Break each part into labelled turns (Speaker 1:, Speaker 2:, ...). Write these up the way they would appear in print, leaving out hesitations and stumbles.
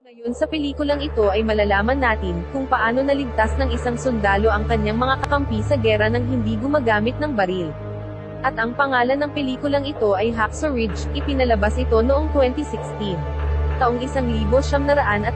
Speaker 1: Ngayon sa pelikulang ito ay malalaman natin kung paano naligtas ng isang sundalo ang kanyang mga kakampi sa gera nang hindi gumagamit ng baril. At ang pangalan ng pelikulang ito ay HackSaw, ipinalabas ito noong 2016. Taong 1920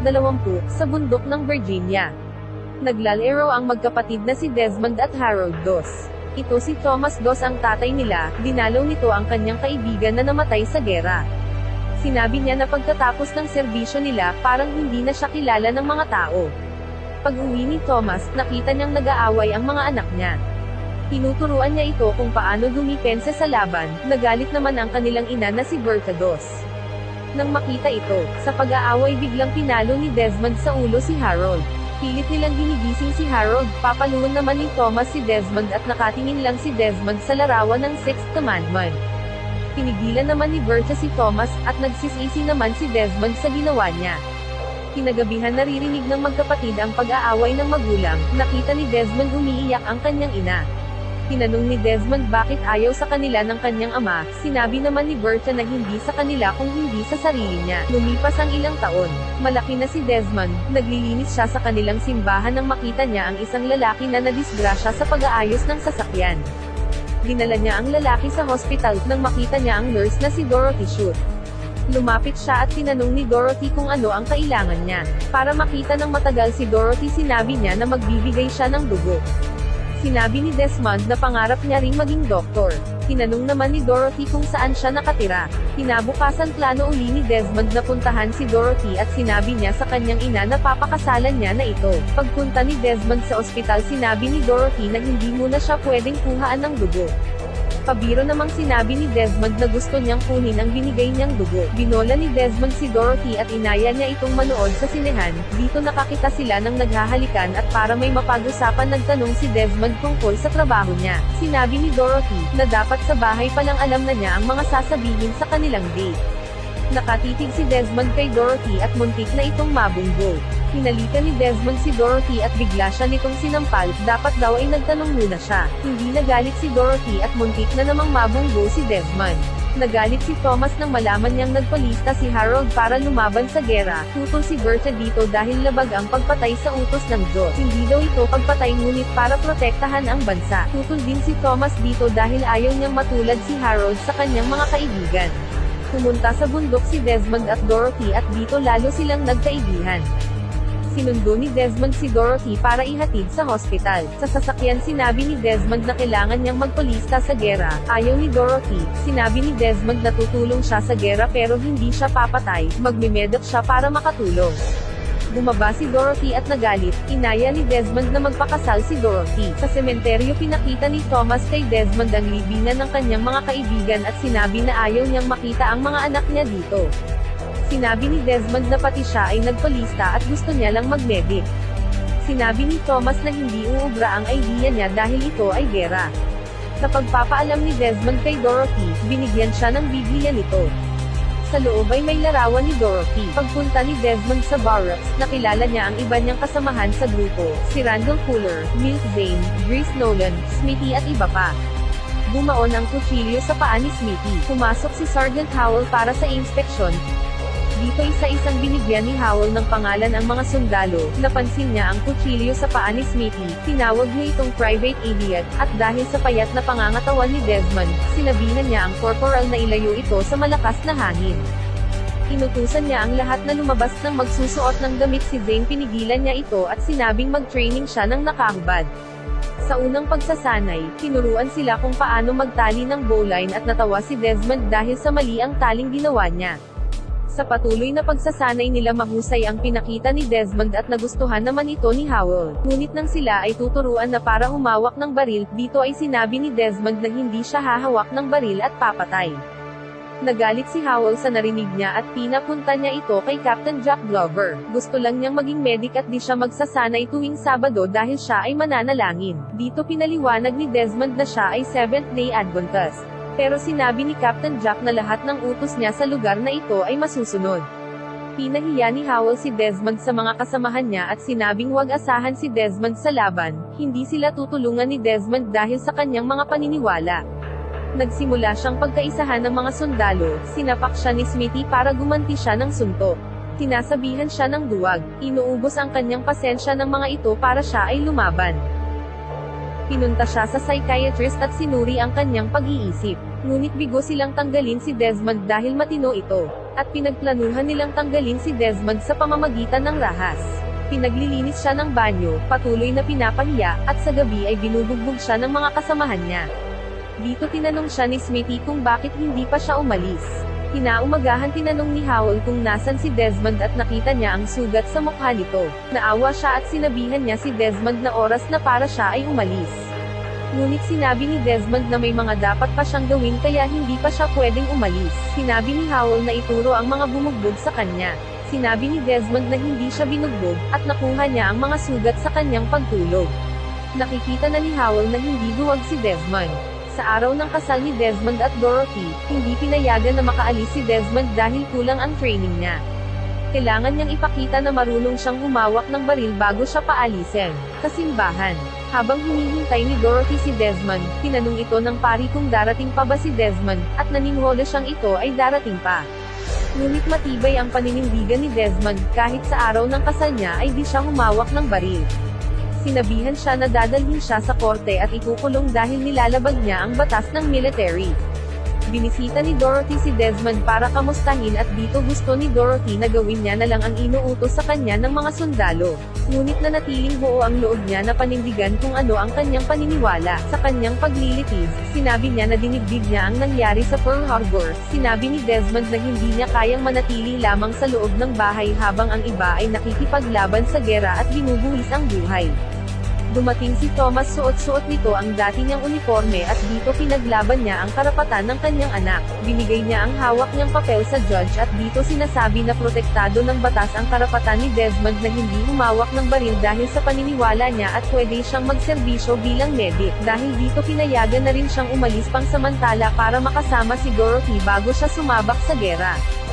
Speaker 1: sa bundok ng Virginia. Naglalaro ang magkapatid na si Desmond at Harold Doss. Ito si Thomas Doss ang tatay nila, dinalaw nito ang kanyang kaibigan na namatay sa gera. Sinabi niya na pagkatapos ng serbisyo nila, parang hindi na siya kilala ng mga tao. Pag-uwi ni Thomas, nakita niyang nag-aaway ang mga anak niya. Tinuturuan niya ito kung paano dumipensa sa laban, nagalit naman ang kanilang ina na si Bertha Doss. Nang makita ito, sa pag-aaway biglang pinalo ni Desmond sa ulo si Harold. Pilit nilang ginigising si Harold, papaluin naman ni Thomas si Desmond at nakatingin lang si Desmond sa larawan ng Sixth Commandment. Pinigilan naman ni Bertha si Thomas, at nagsisisi naman si Desmond sa ginawa niya. Kinagabihan naririnig ng magkapatid ang pag-aaway ng magulang, nakita ni Desmond umiiyak ang kanyang ina. Tinanong ni Desmond bakit ayaw sa kanila ng kanyang ama, sinabi naman ni Bertha na hindi sa kanila kung hindi sa sarili niya. Lumipas ang ilang taon, malaki na si Desmond, naglilinis siya sa kanilang simbahan nang makita niya ang isang lalaki na nadisgrasya sa pag-aayos ng sasakyan. Dinala niya ang lalaki sa hospital nang makita niya ang nurse na si Dorothy Shute. Lumapit siya at tinanong ni Dorothy kung ano ang kailangan niya. Para makita ng matagal si Dorothy, sinabi niya na magbibigay siya ng dugo. Sinabi ni Desmond na pangarap niya ring maging doktor. Tinanong naman ni Dorothy kung saan siya nakatira. Kinabukasan plano uli ni Desmond na puntahan si Dorothy at sinabi niya sa kanyang ina na papakasalan niya na ito. Pagpunta ni Desmond sa ospital, sinabi ni Dorothy na hindi muna siya pwedeng kuhaan ng dugo. Pabiro namang sinabi ni Desmond na gusto niyang kunin ang binigay niyang dugo. Binola ni Desmond si Dorothy at inaya niya itong manood sa sinehan. Dito nakakita sila ng naghahalikan at para may mapag-usapan nagtanong si Desmond tungkol sa trabaho niya. Sinabi ni Dorothy na dapat sa bahay pa lang alam na niya ang mga sasabihin sa kanilang date. Nakatitig si Desmond kay Dorothy at muntik na itong mabunggo. Hinalikan ni Desmond si Dorothy at bigla siya nitong sinampal, dapat daw ay nagtanong muna siya. Hindi nagalit si Dorothy at muntik na namang mabunggo si Desmond. Nagalit si Thomas nang malaman niyang nagpalista si Harold para lumaban sa gera. Tutol si Bertha dito dahil labag ang pagpatay sa utos ng Diyos. Hindi daw ito pagpatay ngunit para protektahan ang bansa. Tutol din si Thomas dito dahil ayaw niyang matulad si Harold sa kanyang mga kaibigan. Pumunta sa bundok si Desmond at Dorothy at dito lalo silang nagkaibigan. Sinundo ni Desmond si Dorothy para ihatid sa hospital. Sa sasakyan sinabi ni Desmond na kailangan niyang magpalista sa gera. Ayaw ni Dorothy. Sinabi ni Desmond na tutulong siya sa gera pero hindi siya papatay, magme-medoc siya para makatulong. Bumaba si Dorothy at nagalit. Inaya ni Desmond na magpakasal si Dorothy. Sa sementeryo pinakita ni Thomas kay Desmond ang libingan ng kanyang mga kaibigan at sinabi na ayaw niyang makita ang mga anak niya dito. Sinabi ni Desmond na pati siya ay nagpalista at gusto niya lang mag-medic. Sinabi ni Thomas na hindi uubra ang idea niya dahil ito ay gera. Sa pagpapaalam ni Desmond kay Dorothy, binigyan siya ng Biblia nito. Sa loob ay may larawan ni Dorothy. Pagpunta ni Desmond sa barracks, nakilala niya ang iba niyang kasamahan sa grupo, si Randall Fuller, Milt Zane, Grace Nolan, Smithy at iba pa. Bumaon ang kutsilyo sa paa ni Smithy. Pumasok si Sergeant Howell para sa inspeksyon. Dito isa-isang binigyan ni Howell ng pangalan ang mga sundalo. Napansin niya ang kutsilyo sa paa ni Smithy, tinawag niya itong private idiot, at dahil sa payat na pangangatawan ni Desmond, sinabihan niya ang corporal na ilayo ito sa malakas na hangin. Inutusan niya ang lahat na lumabas ng magsusuot ng damit. Si Zane pinigilan niya ito at sinabing mag-training siya ng nakahubad. Sa unang pagsasanay, tinuruan sila kung paano magtali ng bowline at natawa si Desmond dahil sa mali ang taling ginawa niya. Sa patuloy na pagsasanay nila mahusay ang pinakita ni Desmond at nagustuhan naman ito ni Howell. Ngunit nang sila ay tuturuan na para humawak ng baril, dito ay sinabi ni Desmond na hindi siya hahawak ng baril at papatay. Nagalit si Howell sa narinig niya at pinapunta niya ito kay Captain Jack Glover. Gusto lang niyang maging medic at di siya magsasanay tuwing Sabado dahil siya ay mananalangin. Dito pinaliwanag ni Desmond na siya ay Seventh-day Adventist. Pero sinabi ni Captain Jack na lahat ng utos niya sa lugar na ito ay masusunod. Pinahiya ni Howell si Desmond sa mga kasamahan niya at sinabing huwag asahan si Desmond sa laban. Hindi sila tutulungan ni Desmond dahil sa kanyang mga paniniwala. Nagsimula siyang pagkaisahan ng mga sundalo, sinapak siya ni Smithy para gumanti siya ng suntok. Sinasabihan siya ng duwag, inuubos ang kanyang pasensya ng mga ito para siya ay lumaban. Pinunta siya sa psychiatrist at sinuri ang kanyang pag-iisip. Ngunit bigo silang tanggalin si Desmond dahil matino ito, at pinagplanuhan nilang tanggalin si Desmond sa pamamagitan ng rahas. Pinaglilinis siya ng banyo, patuloy na pinapahiya, at sa gabi ay binubugbog siya ng mga kasamahan niya. Dito tinanong siya ni Smithy kung bakit hindi pa siya umalis. Kinaumagahan tinanong ni Howell kung nasan si Desmond at nakita niya ang sugat sa mukha nito. Naawa siya at sinabihan niya si Desmond na oras na para siya ay umalis. Ngunit sinabi ni Desmond na may mga dapat pa siyang gawin kaya hindi pa siya pwedeng umalis. Sinabi ni Howell na ituro ang mga bumugbog sa kanya. Sinabi ni Desmond na hindi siya binugbog, at nakuha niya ang mga sugat sa kanyang pagtulog. Nakikita na ni Howell na hindi duwag si Desmond. Sa araw ng kasal ni Desmond at Dorothy, hindi pinayagan na makaalis si Desmond dahil kulang ang training niya. Kailangan niyang ipakita na marunong siyang humawak ng baril bago siya paalisin. Kasimbahan. Habang hinihintay ni Dorothy si Desmond, tinanong ito ng pari kung darating pa ba si Desmond, at naniniwala siyang ito ay darating pa. Ngunit matibay ang paninindigan ni Desmond, kahit sa araw ng kasal niya ay di siya humawak ng baril. Sinabihan siya na dadalhin siya sa korte at ikukulong dahil nilalabag niya ang batas ng military. Binisita ni Dorothy si Desmond para kamustahin at dito gusto ni Dorothy na gawin niya na lang ang inuutos sa kanya ng mga sundalo. Ngunit nanatiling buo ang loob niya na panindigan kung ano ang kanyang paniniwala. Sa kanyang paglilitis, sinabi niya na dinigdig niya ang nangyari sa Pearl Harbor. Sinabi ni Desmond na hindi niya kayang manatili lamang sa loob ng bahay habang ang iba ay nakikipaglaban sa gera at binubuwis ang buhay. Dumating si Thomas, suot-suot nito ang dati niyang uniforme at dito pinaglaban niya ang karapatan ng kanyang anak. Binigay niya ang hawak niyang papel sa judge at dito sinasabi na protektado ng batas ang karapatan ni Desmond na hindi humawak ng baril dahil sa paniniwala niya at pwede siyang magserbisyo bilang medic. Dahil dito pinayagan na rin siyang umalis pangsamantala para makasama si Dorothy bago siya sumabak sa gera.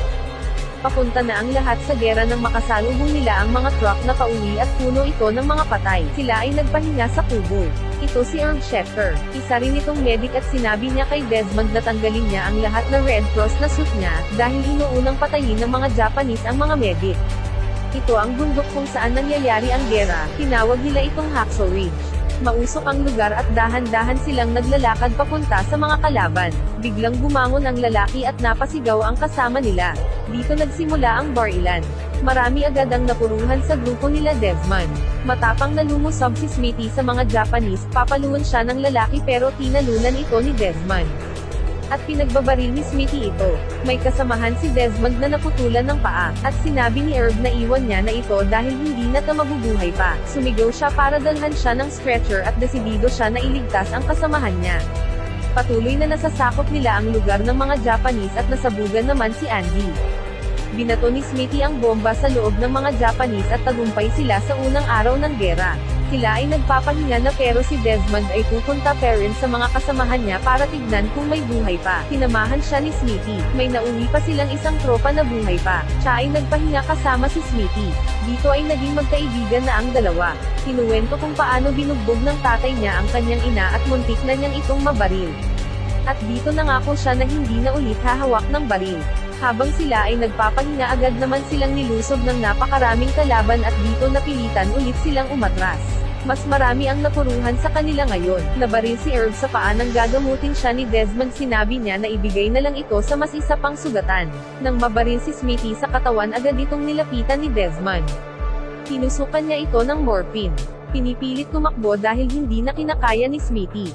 Speaker 1: Papunta na ang lahat sa gera nang makasalubong nila ang mga truck na pauwi at puno ito ng mga patay. Sila ay nagpahinga sa kubo. Ito si Herb Shecker. Isa rin itong medic at sinabi niya kay Desmond na tanggalin niya ang lahat ng Red Cross na suit niya, dahil inuunang patayin ng mga Japanese ang mga medic. Ito ang bundok kung saan nangyayari ang gera, tinawag nila itong HackSaw Ridge. Mausok ang lugar at dahan-dahan silang naglalakad papunta sa mga kalaban. Biglang bumangon ang lalaki at napasigaw ang kasama nila. Dito nagsimula ang barilan. Marami agad ang napuruhan sa grupo nila Desmond. Matapang na lumusob si Smithy sa mga Japanese, papaluan siya ng lalaki pero tinalunan ito ni Desmond. At pinagbabaril ni Smithy ito. May kasamahan si Desmond na naputulan ng paa, at sinabi ni Herb na iwan niya na ito dahil hindi na ito mabubuhay pa. Sumigaw siya para dalhan siya ng stretcher at desidido siya na iligtas ang kasamahan niya. Patuloy na nasasakop nila ang lugar ng mga Japanese at nasabugan naman si Andy. Binato ni Smithy ang bomba sa loob ng mga Japanese at tagumpay sila sa unang araw ng gera. Sila ay nagpapahinga na pero si Desmond ay pupunta pa rin sa mga kasamahan niya para tignan kung may buhay pa. Tinamahan siya ni Smithy. May nauwi pa silang isang tropa na buhay pa. Siya ay nagpahinga kasama si Smithy. Dito ay naging magkaibigan na ang dalawa. Kinuwento kung paano binugbog ng tatay niya ang kanyang ina at muntik na niyang itong mabaril. At dito nangako siya na hindi na ulit hahawak ng baril. Habang sila ay nagpapahinga agad naman silang nilusob ng napakaraming kalaban at dito napilitan ulit silang umatras. Mas marami ang napuruhan sa kanila ngayon. Nabaril si Herb sa paa nang gagamutin siya ni Desmond. Sinabi niya na ibigay na lang ito sa mas isa pang sugatan. Nang mabaril si Smithy sa katawan agad itong nilapitan ni Desmond. Tinusukan niya ito ng morphine. Pinipilit tumakbo dahil hindi na kinakaya ni Smithy.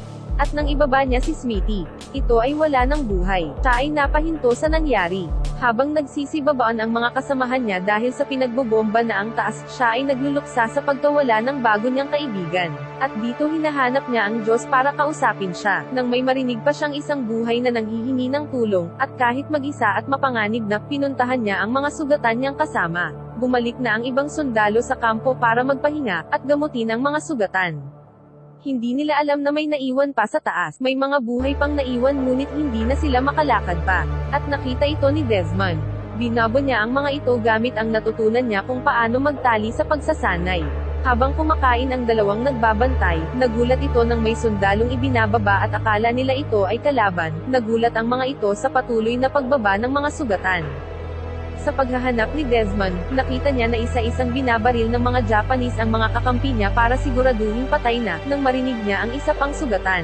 Speaker 1: At nang ibaba niya si Smithy, ito ay wala ng buhay. Siya ay napahinto sa nangyari. Habang nagsisibabaan ang mga kasamahan niya dahil sa pinagbobomba na ang taas, siya ay nagluluksa sa pagkawala ng bago niyang kaibigan. At dito hinahanap niya ang Diyos para kausapin siya. Nang may marinig pa siyang isang buhay na nanghihingi ng tulong, at kahit mag-isa at mapanganib na, pinuntahan niya ang mga sugatan niyang kasama. Bumalik na ang ibang sundalo sa kampo para magpahinga, at gamutin ang mga sugatan. Hindi nila alam na may naiwan pa sa taas. May mga buhay pang naiwan ngunit hindi na sila makalakad pa. At nakita ito ni Desmond. Binabo niya ang mga ito gamit ang natutunan niya kung paano magtali sa pagsasanay. Habang kumakain ang dalawang nagbabantay, nagulat ito nang may sundalong ibinababa at akala nila ito ay kalaban. Nagulat ang mga ito sa patuloy na pagbaba ng mga sugatan. Sa paghahanap ni Desmond, nakita niya na isa-isang binabaril ng mga Japanese ang mga kakampi niya para siguraduhin patay na, nang marinig niya ang isa pang sugatan.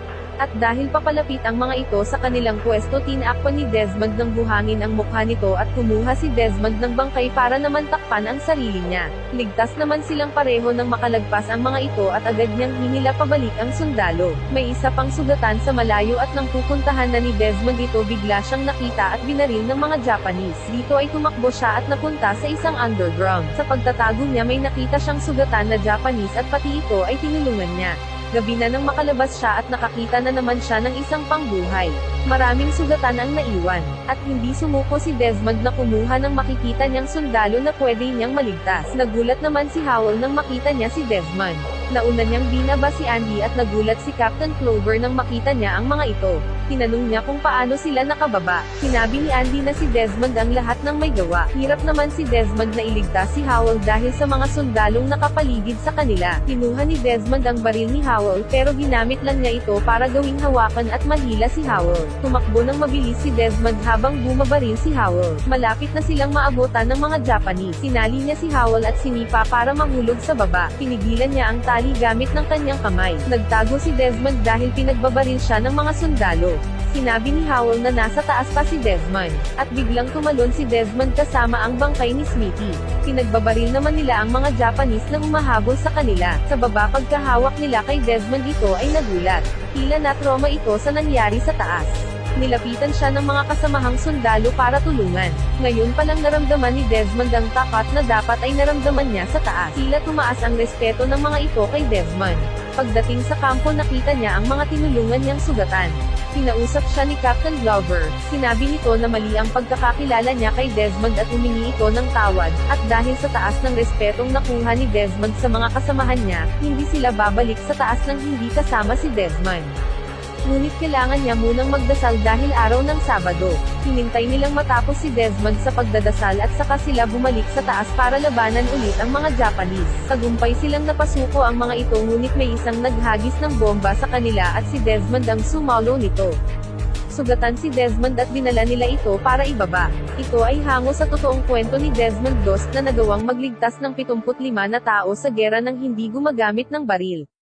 Speaker 1: At dahil papalapit ang mga ito sa kanilang pwesto, tinakpan ni Desmond ng buhangin ang mukha nito at kumuha si Desmond ng bangkay para naman takpan ang sarili niya. Ligtas naman silang pareho nang makalagpas ang mga ito at agad niyang hinila pabalik ang sundalo. May isa pang sugatan sa malayo at nang pupuntahan na ni Desmond ito, bigla siyang nakita at binaril ng mga Japanese. Dito ay tumakbo siya at napunta sa isang underground. Sa pagtatago niya may nakita siyang sugatan na Japanese at pati ito ay tinulungan niya. Gabi na nang makalabas siya at nakakita na naman siya ng isang pangbuhay. Maraming sugatan ang naiwan, at hindi sumuko si Desmond na kumuha ng makikita niyang sundalo na pwede niyang maligtas. Nagulat naman si Howell nang makita niya si Desmond. Nauna niyang binaba si Andy at nagulat si Captain Clover nang makita niya ang mga ito. Tinanong niya kung paano sila nakababa. Sinabi ni Andy na si Desmond ang lahat ng may gawa. Hirap naman si Desmond na iligtas si Howell dahil sa mga sundalong nakapaligid sa kanila. Kinuha ni Desmond ang baril ni Howell pero ginamit lang niya ito para gawing hawakan at mahila si Howell. Tumakbo ng mabilis si Desmond habang bumabaril si Howell. Malapit na silang maabutan ng mga Japanese. Sinali niya si Howell at sinipa para mahulog sa baba. Pinigilan niya ang tali gamit ng kanyang kamay. Nagtago si Desmond dahil pinagbabaril siya ng mga sundalo. Sinabi ni Howell na nasa taas pa si Desmond, at biglang tumalon si Desmond kasama ang bangkay ni Smithy. Pinagbabaril naman nila ang mga Japanese na humahabol sa kanila. Sa baba pagkahawak nila kay Desmond ito ay nagulat. Tila na-trauma ito sa nangyari sa taas. Nilapitan siya ng mga kasamahang sundalo para tulungan. Ngayon palang naramdaman ni Desmond ang tapat na dapat ay naramdaman niya sa taas. Tila tumaas ang respeto ng mga ito kay Desmond. Pagdating sa kampo nakita niya ang mga tinulungan niyang sugatan. Kinausap siya ni Captain Glover. Sinabi nito na mali ang pagkakakilala niya kay Desmond at humingi ito ng tawad, at dahil sa taas ng respetong nakuha ni Desmond sa mga kasamahan niya, hindi sila babalik sa taas nang hindi kasama si Desmond. Ngunit kailangan niya munang magdasal dahil araw ng Sabado. Hinintay nilang matapos si Desmond sa pagdadasal at saka sila bumalik sa taas para labanan ulit ang mga Japanese. Tagumpay silang napasuko ang mga ito ngunit may isang naghagis ng bomba sa kanila at si Desmond ang sumalo nito. Sugatan si Desmond at dinala nila ito para ibaba. Ito ay hango sa totoong kwento ni Desmond Dost na nagawang magligtas ng 75 na tao sa gera nang hindi gumagamit ng baril.